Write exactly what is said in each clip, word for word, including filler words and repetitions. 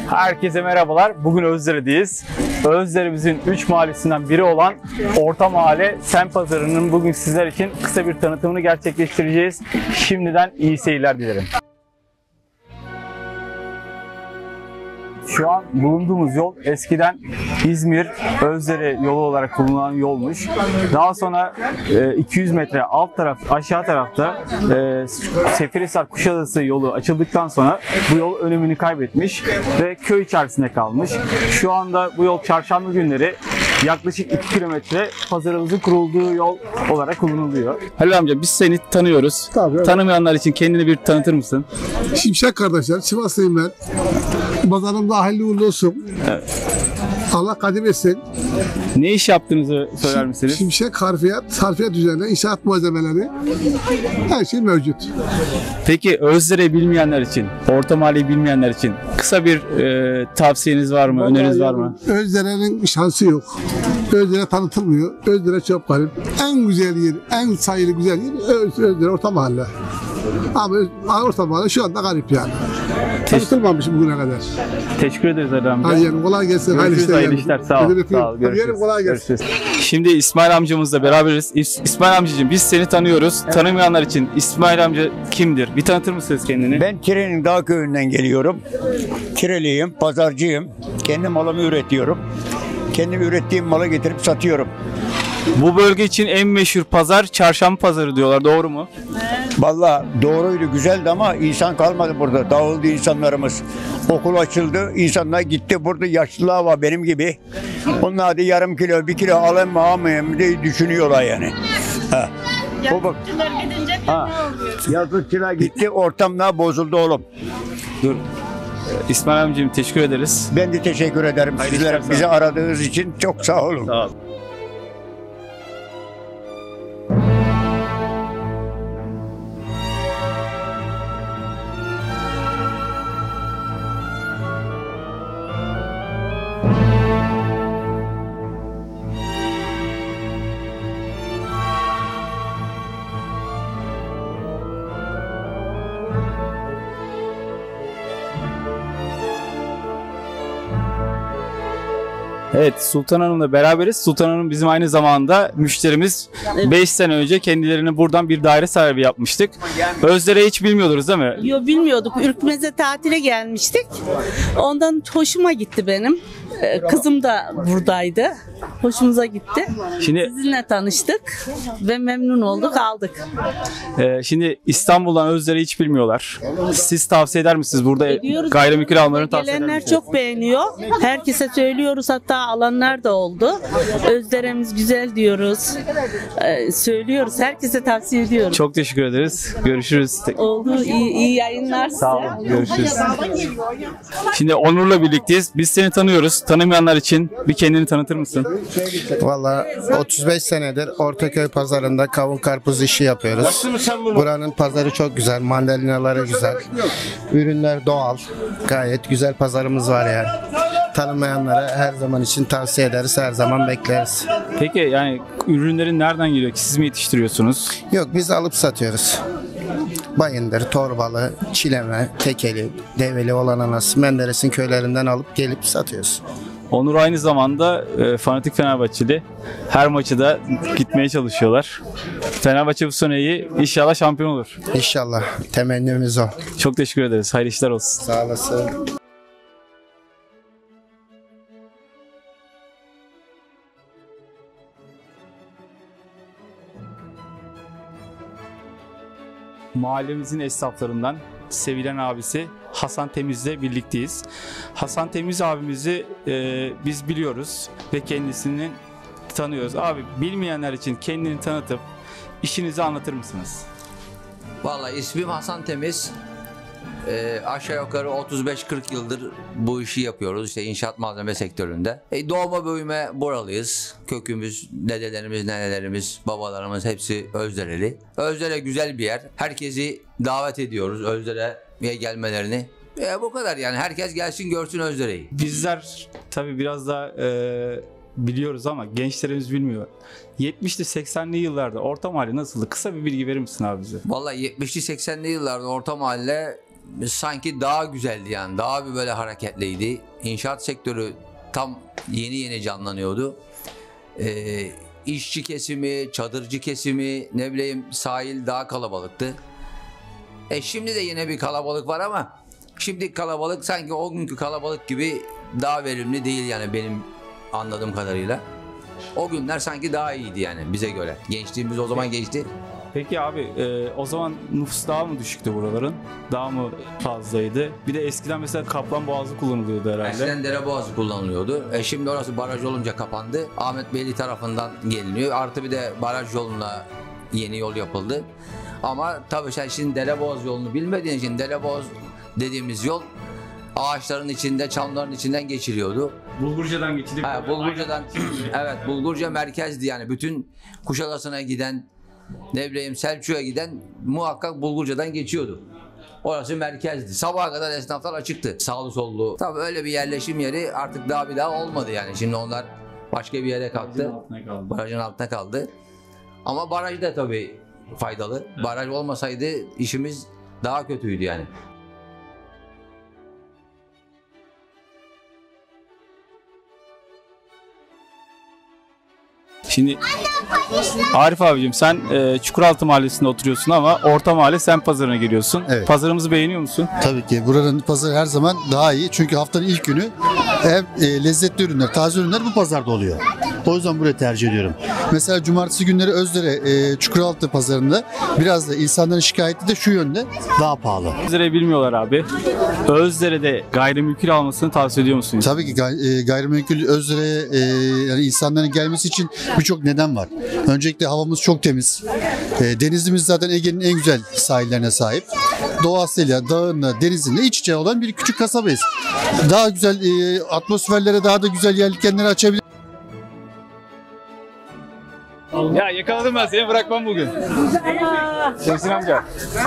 Herkese merhabalar. Bugün Özdere'deyiz. Özdere'mizin üç mahallesinden biri olan Orta Mahalle Semt Pazarı'nın bugün sizler için kısa bir tanıtımını gerçekleştireceğiz. Şimdiden iyi seyirler dilerim. Şu an bulunduğumuz yol eskiden İzmir-Özdere yolu olarak kullanılan yolmuş. Daha sonra iki yüz metre alt taraf, aşağı tarafta Seferihisar Kuşadası yolu açıldıktan sonra bu yol önemini kaybetmiş ve köy içerisinde kalmış. Şu anda bu yol çarşamba günleri yaklaşık iki kilometre pazarımızın kurulduğu yol olarak kullanılıyor. Halil amca, biz seni tanıyoruz. Tabii, evet. Tanımayanlar için kendini bir tanıtır mısın? Şimşek kardeşler, Sivaslıyım ben. Pazarımda hayırlı uğurlu olsun. Evet. Allah kadim etsin. Ne iş yaptığınızı söyler misiniz? Şimşek harfiyat, harfiyat üzerine inşaat malzemeleri, her şey mevcut. Peki Özdere'yi bilmeyenler için, Orta Mahalleyi bilmeyenler için kısa bir e, tavsiyeniz var mı, öneriniz var mı? Özdere'nin şansı yok. Özdere tanıtılmıyor. Özdere çok garip. En güzel yer, en sayılı güzel yer Öz, Özdere Orta Mahalle. Ama Orta Mahalle şu anda garip yani. Tanıtılmamış bugüne kadar. Teşekkür ederiz Ali amca. Hadi yani kolay gelsin. Görüşürüz, hayırlı işler. Sağ ol. Sağ ol. Görüşürüz. Kolay gelsin. Görüşürüz. Şimdi İsmail amcamızla beraberiz. İs- İsmail amcacığım, biz seni tanıyoruz. Evet. Tanımayanlar için İsmail amca kimdir? Bir tanıtır mısınız kendini? Ben Kire'nin Dağ Köyü'nden geliyorum. Kireliyim, pazarcıyım. Kendi malımı üretiyorum. Kendim ürettiğim malı getirip satıyorum. Bu bölge için en meşhur pazar Çarşamba Pazarı diyorlar. Doğru mu? Vallahi doğruydu, güzeldi ama insan kalmadı burada. Dağıldı insanlarımız. Okul açıldı, insanlar gitti. Burada yaşlılar var benim gibi. Onlar da yarım kilo, bir kilo alayım mı almayayım diye düşünüyorlar yani. Ha. Yazıkçılar gidince ne oluyor? Yazıkçılar gitti, ortamlar bozuldu oğlum. Dur. İsmail amcacığım, teşekkür ederiz. Ben de teşekkür ederim Hayırlı sizlere. işler, Bizi sağ ol. aradığınız için çok sağ olun. Sağ ol. Evet, Sultan Hanım'la beraberiz. Sultan Hanım bizim aynı zamanda müşterimiz. beş sene önce kendilerine buradan bir daire sahibi yapmıştık. Özdere'yi hiç bilmiyordunuz değil mi? Yo, bilmiyorduk. Ürkmez'e tatile gelmiştik. Ondan hoşuma gitti benim. Ee, Kızım da buradaydı. Hoşumuza gitti. Şimdi Sizinle tanıştık ve memnun olduk, aldık. e, şimdi İstanbul'dan Özdere'yi hiç bilmiyorlar. Siz tavsiye eder misiniz? Burada Ediyoruz. gayrimenkul almalarını tavsiye eder Gelenler misiniz? çok beğeniyor. Herkese söylüyoruz, hatta alanlar da oldu. Özdere'miz güzel diyoruz. Ee, söylüyoruz. Herkese tavsiye ediyoruz. Çok teşekkür ederiz. Görüşürüz. Oldu. İyi, iyi yayınlar size. Sağ olun. Görüşürüz. Şimdi Onur'la birlikteyiz. Biz seni tanıyoruz. Tanımayanlar için bir kendini tanıtır mısın? Valla otuz beş senedir Ortaköy pazarında kavun karpuz işi yapıyoruz. Buranın pazarı çok güzel, mandalinaları güzel. Ürünler doğal. Gayet güzel pazarımız var yani. Tanımayanlara her zaman için tavsiye ederiz, her zaman bekleriz. Peki yani ürünlerin nereden geliyor ki? Siz mi yetiştiriyorsunuz? Yok, biz alıp satıyoruz. Bayındır, Torbalı, Çileme, Tekeli, Develi, Olananas, Menderes'in köylerinden alıp gelip satıyoruz. Onur aynı zamanda e, fanatik Fenerbahçeli. Her maçı da gitmeye çalışıyorlar. Fenerbahçe bu sene iyi. İnşallah şampiyon olur. İnşallah, temennimiz o. Çok teşekkür ederiz. Hayırlı işler olsun. Sağ olasın. Mahallemizin esnaflarından sevilen abisi Hasan Temiz'le birlikteyiz. Hasan Temiz abimizi e, biz biliyoruz ve kendisini tanıyoruz. Abi, bilmeyenler için kendini tanıtıp işinizi anlatır mısınız? Vallahi ismim Hasan Temiz. Ee, aşağı yukarı otuz beş kırk yıldır bu işi yapıyoruz işte inşaat malzeme sektöründe. E, doğma büyüme buralıyız. Kökümüz, dedelerimiz, nenelerimiz, babalarımız hepsi Özdereli. Özdere güzel bir yer. Herkesi davet ediyoruz Özdere'ye gelmelerini. E, bu kadar yani, herkes gelsin görsün Özdere'yi. Bizler tabii biraz daha e, biliyoruz ama gençlerimiz bilmiyor. yetmişli seksenli yıllarda Orta Mahalle nasıldı? Kısa bir bilgi verir misin abi bize? Vallahi yetmişli seksenli yıllarda Orta Mahalle sanki daha güzeldi yani. Daha bir böyle hareketliydi. İnşaat sektörü tam yeni yeni canlanıyordu. Ee, işçi kesimi, çadırcı kesimi, ne bileyim sahil daha kalabalıktı. E şimdi de yine bir kalabalık var ama şimdi kalabalık sanki o günkü kalabalık gibi daha verimli değil yani benim anladığım kadarıyla. O günler sanki daha iyiydi yani bize göre. Gençliğimiz o zaman geçti. Peki abi e, o zaman nüfus daha mı düşüktü buraların? Daha mı fazlaydı? Bir de eskiden mesela Kaplan Boğazı kullanılıyordu herhalde. Eskiden Dereboğazı kullanılıyordu. E şimdi orası baraj olunca kapandı. Ahmet Beyli tarafından geliniyor. Artı bir de baraj yoluna yeni yol yapıldı. Ama tabii sen şimdi Dereboğaz yolunu bilmediğin için Dereboğaz dediğimiz yol ağaçların içinde, çamların içinden geçiliyordu. Bulgurca'dan geçilip... Ha, Bulgurca'dan, evet Bulgurca merkezdi yani. Bütün Kuşadası'na giden, ne bileyim Selçuk'a giden muhakkak Bulgurca'dan geçiyordu. Orası merkezdi. Sabaha kadar esnaflar açıktı. Sağlı sollu. Tabii öyle bir yerleşim yeri artık daha bir daha olmadı yani. Şimdi onlar başka bir yere kalktı. Barajın altına kaldı. Ama baraj da tabii faydalı. Baraj olmasaydı işimiz daha kötüydü yani. Şimdi Arif abicim sen e, Çukuraltı Mahallesi'nde oturuyorsun ama Orta Mahalle Semt Pazarı'na geliyorsun. Evet. Pazarımızı beğeniyor musun? Tabii ki buranın pazarı her zaman daha iyi. Çünkü haftanın ilk günü hem e, lezzetli ürünler, taze ürünler bu pazarda oluyor. O yüzden burayı tercih ediyorum. Mesela cumartesi günleri Özdere e, Çukuraltı pazarında biraz da insanların şikayeti de şu yönde, daha pahalı. Özdere'yi bilmiyorlar abi. Özdere'de gayrimünkül almasını tavsiye ediyor musunuz? Tabii ki gay- e, gayrimenkul Özdere'ye e, yani insanların gelmesi için birçok neden var. Öncelikle havamız çok temiz. E, denizimiz zaten Ege'nin en güzel sahillerine sahip. Doğasıyla, dağınla, denizinle iç içe olan bir küçük kasabayız. Daha güzel e, atmosferlere, daha da güzel yelkenleri açabilir. Ya yakaladım ben seni, bırakmam bugün. Şemsin amca.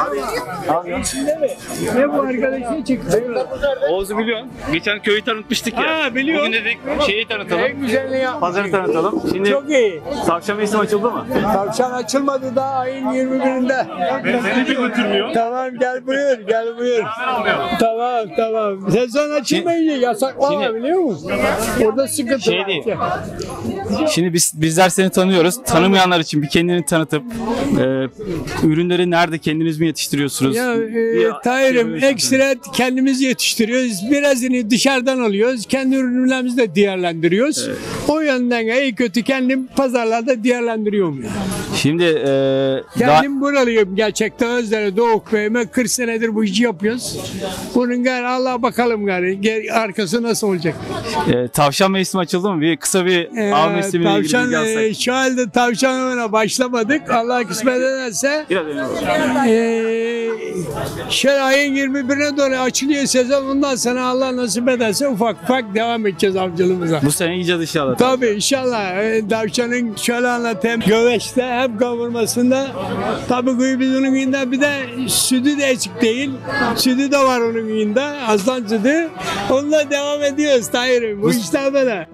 Ne bu arkadaşı çıktı? Oğuz'u biliyorsun. Geçen köyü tanıtmıştık ya. Ha, biliyorum. Bugün dedik şeyi tanıtalım. En güzelini yapmışsın. Pazarı tanıtalım. Şimdi Çok iyi. tavşan mevsimi açıldı mı? Tavşan açılmadı daha ayın yirmi birinde. Seni bir götürmüyor. Tamam gel buyur gel buyur. Tamam tamam. Sezon açılmayınca yasak var Şimdi- biliyor musun? Orada sıkıntı Şey var. değil. Şimdi biz bizler seni tanıyoruz. Tanımayanlar için bir kendini tanıtıp e, ürünleri nerede kendiniz mi yetiştiriyorsunuz? Ya Bir- e, Tahir'im şey böyle- ekstra kendimiz yetiştiriyoruz. Birazını dışarıdan alıyoruz. Kendi ürünlerimizi de değerlendiriyoruz. O yönden iyi kötü kendim pazarlarda değerlendiriyorum. Şimdi e, da- Kendim buralıyım gerçekten Özdere Doğuk Bey'ime kırk senedir bu işi yapıyoruz. Bunun gari Allah bakalım gari geri- arkası nasıl olacak. e, tavşan mevsimi açıldı mı? Bir kısa bir Ee, av mevsimiyle ilgili tavşan, bilgi alsak. e, şu halde tavşan avına başlamadık. Allah kısmet ederse Biraz önce oldu. e, şöyle ayın yirmi birine doğru açılıyor sezon. Ondan sonra Allah nasip ederse ufak ufak devam edeceğiz avcılığımıza. Bu sene yiyeceğiz inşallah. Tabii inşallah. E, tavşanın şöyle anlatayım. Göveçte hem kavurmasında tabii kuyumcunun kuyunda bir de sütü de eksik değil. Sütü de var onun kuyunda. Aslan sütü. Onunla devam ediyoruz Tahir'im. Bu işler böyle.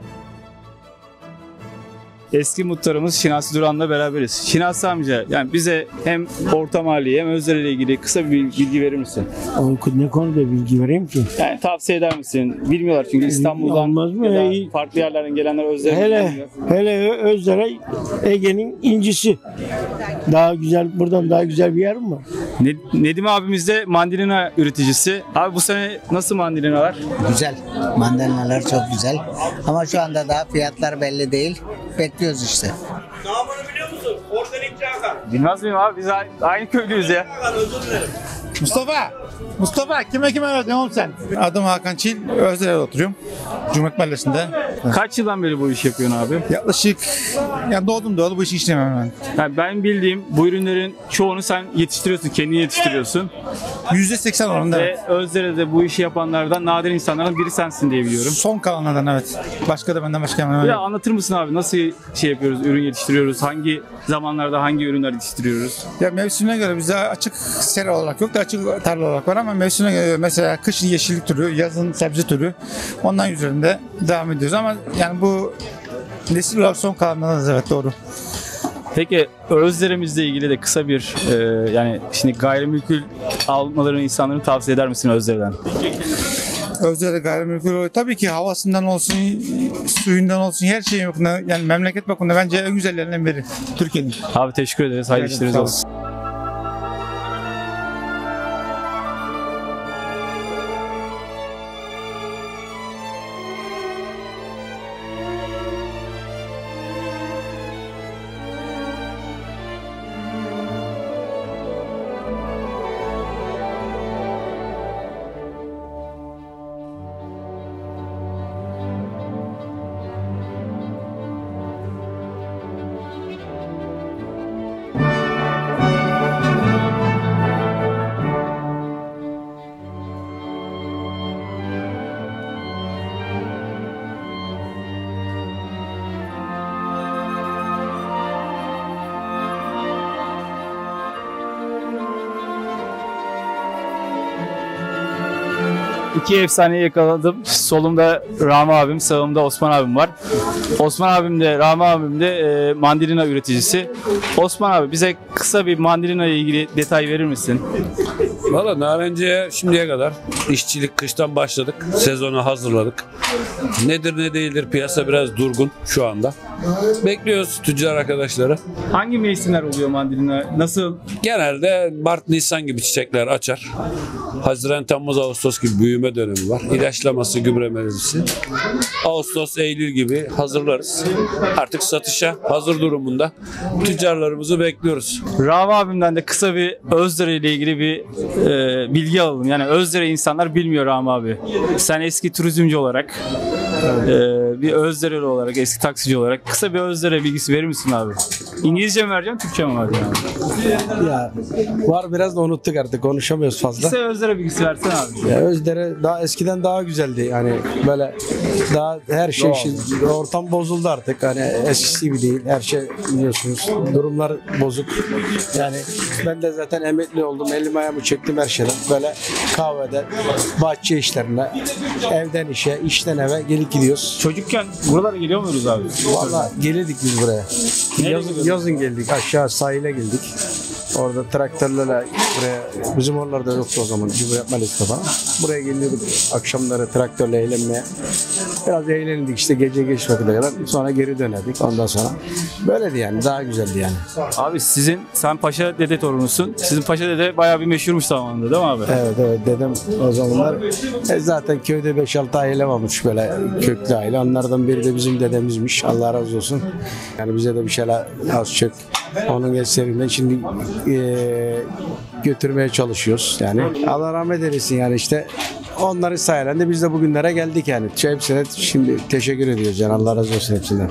Eski muhtarımız Şinasi Duran'la beraberiz. Şinasi amca, yani bize hem Orta Mahalle'yi hem Özdere ile ilgili kısa bir bilgi verir misin? Ne konuda bilgi vereyim ki? Yani tavsiye eder misin? Bilmiyorlar çünkü İstanbul'dan Olmaz mı? ya da İyi. farklı yerlerden gelenler Özdere'yi Hele bilmiyor. hele Özdere Ege'nin incisi. Daha güzel, buradan daha güzel bir yer mi var? Ne- Nedim abimiz de mandalina üreticisi. Abi bu sene nasıl mandalinalar? Güzel. Mandalinalar çok güzel. Ama şu anda daha fiyatlar belli değil. Bekliyoruz işte. Bilmez miyim abi? Biz a- aynı köylüyüz ya. Mustafa! Mustafa kime kime verdin oğlum sen? Adım Hakan Çil, Özdere'de oturuyorum. Cumhuriyet Mahallesi'nde. Kaç yıldan beri bu işi yapıyorsun abi? Yaklaşık, yani doğdum doğdu bu işi işlemem ben. Yani ben bildiğim bu ürünlerin çoğunu sen yetiştiriyorsun, kendin yetiştiriyorsun. yüzde seksen oranında Ve evet. Özdere'de bu işi yapanlardan nadir insanlardan biri sensin diye biliyorum. Son kalanlardan evet. Başka da benden başka hemen Ya anlatır mısın abi nasıl şey yapıyoruz, ürün yetiştiriyoruz, hangi zamanlarda hangi ürünler yetiştiriyoruz? Ya mevsimine göre bizde açık sera olarak yok da açık tarla olarak var ama mevsimine göre mesela kışın yeşillik türü, yazın sebze türü ondan üzerinde devam ediyoruz ama yani bu nesil olarak son kalanlardan evet doğru. Peki Özdere'mizle ilgili de kısa bir e, yani şimdi gayrimülkül almalarını insanların tavsiye eder misin Özdere'den? Özdere gayrimülkü tabii ki havasından olsun, suyundan olsun, her şeyin bakımından, yani memleket bakımından bence en güzellerinden biri Türkiye'nin. Abi teşekkür ederiz. Hayırlı işleriniz olsun. İki efsaneyi yakaladım. Solumda Rami abim, sağımda Osman abim var. Osman abim de Rami abim de e, mandalina üreticisi. Osman abi bize kısa bir mandalina ile ilgili detay verir misin? Valla Narenciye'ye şimdiye kadar işçilik kıştan başladık. Sezonu hazırladık. Nedir ne değildir piyasa biraz durgun şu anda. Bekliyoruz tüccar arkadaşları. Hangi mevsimler oluyor mandalina? Nasıl? Genelde Mart, Nisan gibi çiçekler açar. Haziran, Temmuz, Ağustos gibi büyüme dönemi var. İlaçlaması, gübrelemesi. Ağustos, Eylül gibi hazırlarız. Artık satışa hazır durumunda tüccarlarımızı bekliyoruz. Rami abimden de kısa bir Özdere ile ilgili bir e, bilgi alalım. Yani Özdere insanlar bilmiyor Rami abi. Sen eski turizmci olarak, e, bir Özdereli olarak, eski taksici olarak kısa bir Özdere bilgisi verir misin abi? İngilizce mi vereceğim, Türkçe mi vereceğim? Ya var, biraz da unuttuk artık, konuşamıyoruz fazla. Kısa Özdere bilgisi versene abi. Ya Özdere daha eskiden daha güzeldi, yani böyle daha her şey şimdi, ortam bozuldu artık, hani eskisi gibi değil, her şey biliyorsunuz, durumlar bozuk. Yani ben de zaten emekli oldum, elim ayağımı çektim her şeyden, böyle kahvede, bahçe işlerine, evden işe, işten eve gelip gidiyoruz. Çocukken buralara geliyor muyuz abi? Vallahi gelirdik biz buraya. Yazın, yazın geldik, aşağı sahile geldik. Orada traktörlerle buraya, bizim oralarda yoktu o zaman, gübre yapma liste falan. Buraya geliyorduk akşamları traktörle eğlenmeye. Biraz eğlendik işte gece geç vakite kadar. Sonra geri dönerdik ondan sonra. Böyleydi yani, daha güzeldi yani. Abi sizin, sen Paşa Dede torunusun. Sizin Paşa Dede bayağı bir meşhurmuş zamanında değil mi abi? Evet evet, dedem o zamanlar e, zaten köyde beş altı aile varmış böyle köklü aile. Onlardan biri de bizim dedemizmiş. Allah razı olsun. Yani bize de bir şeyler az çok onun eserinden şimdi e, götürmeye çalışıyoruz yani. Allah rahmet eylesin yani, işte onların sayesinde biz de bugünlere geldik yani. Hepsine şimdi teşekkür ediyoruz yani, Allah razı olsun hepsinden.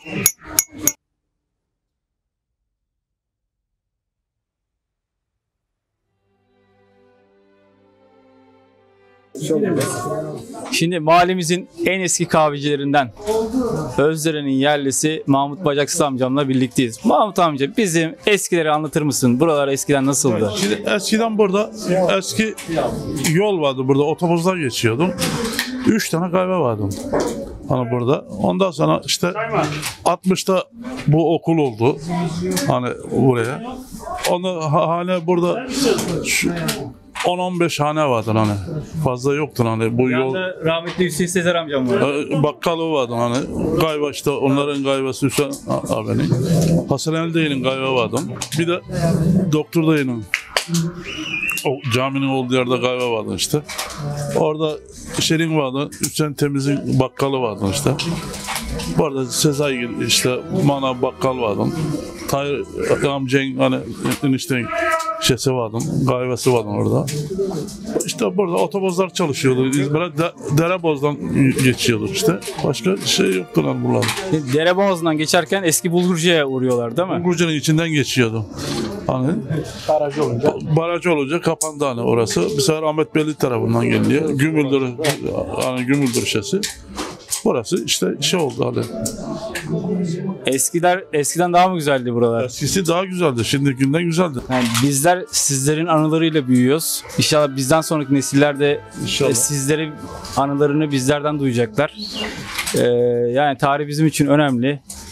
Şimdi mahallemizin en eski kahvecilerinden Özdere'nin yerlisi Mahmut Bacaksız amcamla birlikteyiz. Mahmut amca bizim eskileri anlatır mısın? Buralar eskiden nasıldı? Şimdi eskiden burada eski yol vardı, burada otobüsler geçiyordum. Üç tane kahve vardı hani burada. Ondan sonra işte altmışta bu okul oldu hani buraya. Ondan hani burada şu on on beş hane vardı hani. Fazla yoktu hani bu yol. Rahmetli Hüseyin Sezer amcam var. Bakkalı vardı hani. Gayva işte onların gayvası Hüseyin abinin. Hasan Ali Dayı'nın gayva vardı. Bir de Doktor Dayı'nın o caminin olduğu yerde gayva vardı işte. Orada Şerin vardı. Hüseyin Temiz'in bakkalı vardı işte. Bu arada Sezai işte Mana bakkal vardı. Tayyip amcanın hani eniştenin şişesi vardı, kahvesi vardı orada. İşte burada otobüsler çalışıyordu. İzmir'e de, Dereboz'dan geçiyorduk işte. Başka şey yoktu lan buralarda. Dereboz'dan geçerken eski Bulgurcu'ya uğruyorlar değil mi? Bulgurcu'nun içinden geçiyordu. Hani baraj olunca baraj olunca kapandı hani orası. Bir sefer Ahmet Belli tarafından geliyor. Gümüldür hani Gümüldür şişesi. Burası işte şey oldu hani. Eskiler eskiden daha mı güzeldi buralar? Eskisi daha güzeldi. Şimdikinden güzeldi. Yani bizler sizlerin anılarıyla büyüyoruz. İnşallah bizden sonraki nesiller de İnşallah. sizlerin anılarını bizlerden duyacaklar. Ee, yani tarih bizim için önemli.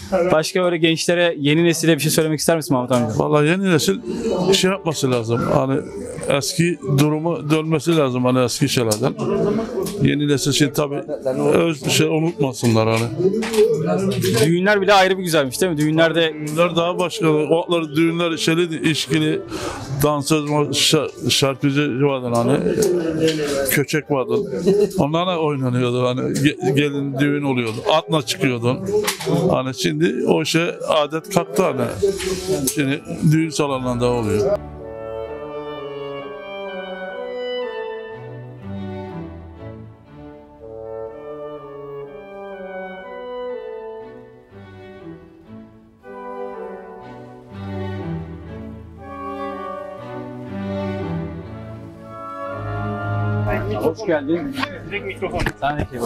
Başka böyle gençlere, yeni nesile bir şey söylemek ister misin Mahmut amca? Vallahi yeni nesil şey yapması lazım. Hani eski durumu dönmesi lazım hani eski şeylerden. Yeni nesil şey tabii öz şey unutmasınlar hani. Düğünler bile ayrı bir güzelmiş değil mi? Düğünlerde Düğünler daha başka. Otlar düğünler şeyli içkili dansöz şa- şarkıcı vardı hani. Köçek vardı. Onlarla oynanıyordu hani. Ge- gelin düğün oluyordu. Atla çıkıyordun. Hani şimdi o şey adet kalktı hani. Şimdi düğün salonlarında oluyor. hoş geldin. Sana ne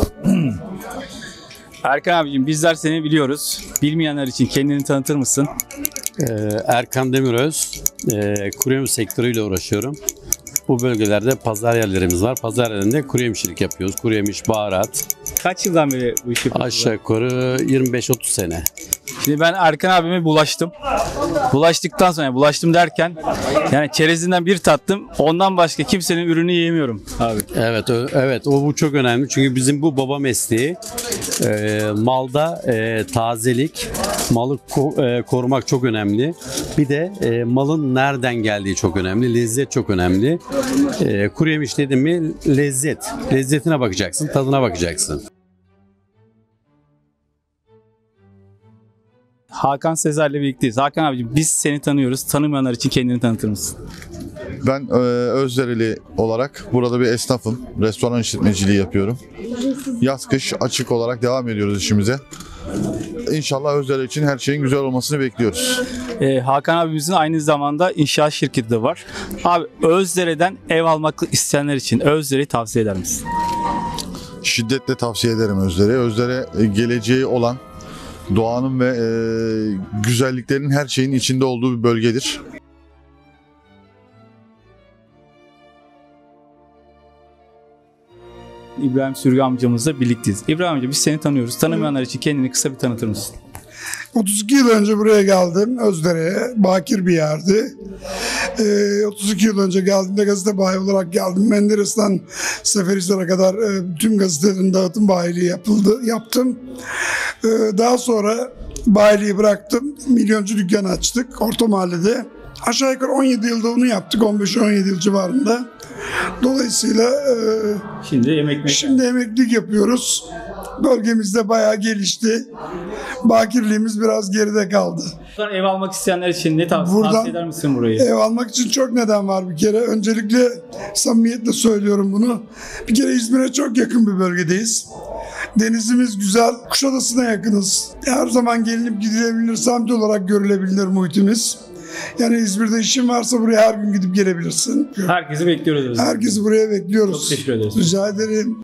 Erkan abicim, bizler seni biliyoruz. Bilmeyenler için kendini tanıtır mısın? Ee, Erkan Demiröz, e, kuru yemiş sektörüyle uğraşıyorum. Bu bölgelerde pazar yerlerimiz var. Pazar yerlerinde kuru yemişçilik yapıyoruz. Kuru yemiş, baharat. Kaç yıldan beri bu işi yapıyorsun? Aşağı yukarı yirmi beş otuz sene. Şimdi ben Erkan abime bulaştım. Bulaştıktan sonra, bulaştım derken yani çerezinden bir tattım. Ondan başka kimsenin ürünü yiyemiyorum abi. Evet, o- evet o bu çok önemli. Çünkü bizim bu baba mesleği. E, malda e, tazelik, malı ko- e, korumak çok önemli. Bir de e, malın nereden geldiği çok önemli. Lezzet çok önemli. E, kuru yemiş dedim mi lezzet. Lezzetine bakacaksın, tadına bakacaksın. Hakan Sezer'le birlikteyiz. Hakan abicim, biz seni tanıyoruz. Tanımayanlar için kendini tanıtır mısın? Ben e, Özdereli olarak burada bir esnafım. Restoran işletmeciliği yapıyorum. Yaz kış açık olarak devam ediyoruz işimize. İnşallah Özdere için her şeyin güzel olmasını bekliyoruz. Ee, Hakan abimizin aynı zamanda inşaat şirketi de var. Abi, Özdere'den ev almak isteyenler için Özdere'yi tavsiye eder misin? Şiddetle tavsiye ederim Özdere'yi. Özdere e, geleceği olan, doğanın ve e, güzelliklerin her şeyin içinde olduğu bir bölgedir. İbrahim Sürgü amcamızla birlikteyiz. İbrahim amca, biz seni tanıyoruz. Tanımayanlar için kendini kısa bir tanıtır mısın? otuz iki yıl önce buraya geldim Özdere'ye. Bakir bir yerdi. Ee, otuz iki yıl önce geldiğimde gazete bayi olarak geldim. Menderes'ten Seferihisar'a kadar e, tüm gazetelerin dağıtım bayiliği yapıldı, yaptım. Ee, daha sonra bayiliği bıraktım. Milyoncu dükkan açtık Orta Mahalle'de. Aşağı yukarı on yedi yılda onu yaptık. on beş on yedi yıl civarında. Dolayısıyla e, şimdi emeklilik. Şimdi emeklilik yapıyoruz. Bölgemizde bayağı gelişti. Bakirliğimiz biraz geride kaldı. Buradan ev almak isteyenler için ne tavsiye, Buradan tavsiye eder misin burayı? Ev almak için çok neden var bir kere. Öncelikle samimiyetle söylüyorum bunu. Bir kere İzmir'e çok yakın bir bölgedeyiz. Denizimiz güzel. Kuşadası'na yakınız. Her zaman gelinip gidilebilir, semt olarak görülebilir muhitimiz. Yani İzmir'de işin varsa buraya her gün gidip gelebilirsin. Herkesi bekliyoruz. Herkesi buraya bekliyoruz. Çok teşekkür ederiz. Rica ederim.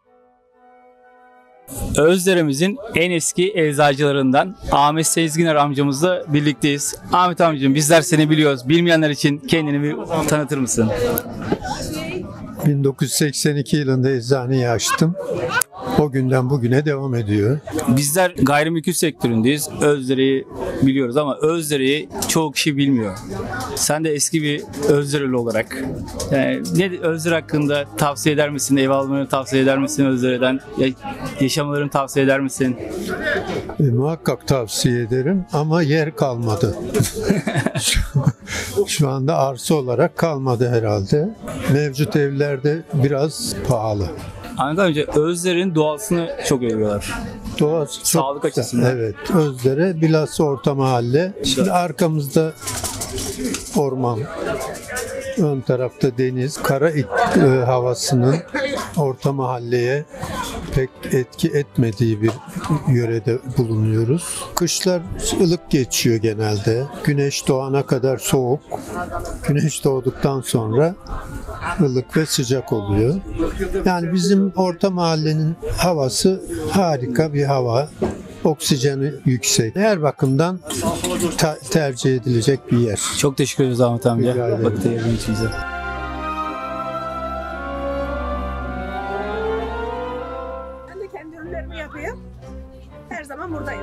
Özdere'mizin en eski eczacılarından Ahmet Sezginer amcamızla birlikteyiz. Ahmet amcım, bizler seni biliyoruz. Bilmeyenler için kendini bir tanıtır mısın? bin dokuz yüz seksen iki yılında eczaneyi açtım. O günden bugüne devam ediyor. Bizler gayrimünkül sektöründeyiz. Özdere'yi biliyoruz ama Özdere'yi çoğu kişi bilmiyor. Sen de eski bir Özdereli olarak yani ne Özdere hakkında tavsiye eder misin? Ev almalarını tavsiye eder misin Özdere'den? Ya, yaşamalarını tavsiye eder misin? E, muhakkak tavsiye ederim ama yer kalmadı. şu, şu anda arsa olarak kalmadı herhalde. Mevcut evlerde biraz pahalı. Anladın önce Özdere'nin doğasını çok övüyorlar. Doğası çok Sağlık güzel. açısından. Evet. Özdere bilhassa Orta Mahalle. Şimdi arkamızda orman. Ön tarafta deniz. Kara it, e, havasının Orta Mahalle'ye pek etki etmediği bir yörede bulunuyoruz. Kışlar ılık geçiyor genelde. Güneş doğana kadar soğuk. Güneş doğduktan sonra ılık ve sıcak oluyor. Yani bizim Orta Mahallenin havası harika bir hava. Oksijeni yüksek. Her bakımdan ta- tercih edilecek bir yer. Çok teşekkür ederiz Ahmet amca. Rica ederim. Vakit ayırdığın için bize. Ben de kendi ürünlerimi yapayım. Her zaman buradayız.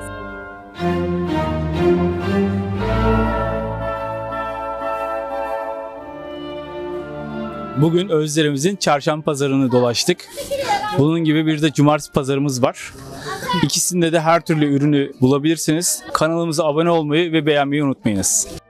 Bugün Özdere'mizin çarşamba pazarını dolaştık. Bunun gibi bir de cumartesi pazarımız var. İkisinde de her türlü ürünü bulabilirsiniz. Kanalımıza abone olmayı ve beğenmeyi unutmayınız.